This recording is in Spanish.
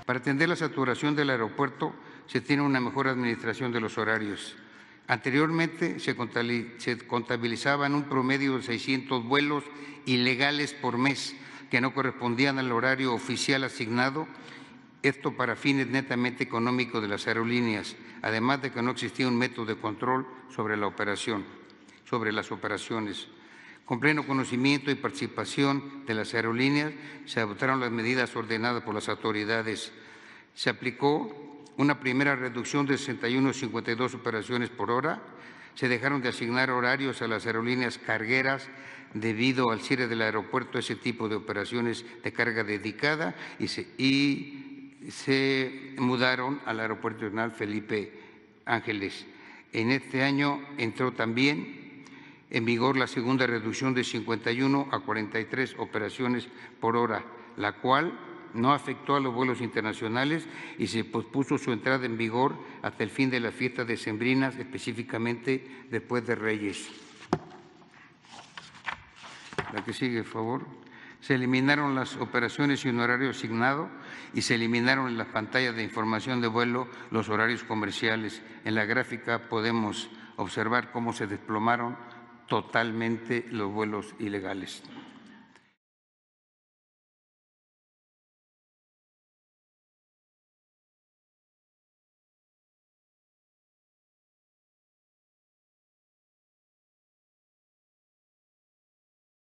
Para atender la saturación del aeropuerto, se tiene una mejor administración de los horarios. Anteriormente se contabilizaban un promedio de 600 vuelos ilegales por mes que no correspondían al horario oficial asignado, esto para fines netamente económicos de las aerolíneas, además de que no existía un método de control sobre las operaciones. Con pleno conocimiento y participación de las aerolíneas, se adoptaron las medidas ordenadas por las autoridades. Se aplicó una primera reducción de 61,52 operaciones por hora. Se dejaron de asignar horarios a las aerolíneas cargueras debido al cierre del aeropuerto, ese tipo de operaciones de carga dedicada, y se mudaron al Aeropuerto Internacional Felipe Ángeles. En este año entró también en vigor la segunda reducción de 51 a 43 operaciones por hora, la cual no afectó a los vuelos internacionales y se pospuso su entrada en vigor hasta el fin de las fiestas decembrinas, específicamente después de Reyes. La que sigue, por favor. Se eliminaron las operaciones sin horario asignado y se eliminaron en las pantallas de información de vuelo los horarios comerciales. En la gráfica podemos observar cómo se desplomaron totalmente los vuelos ilegales.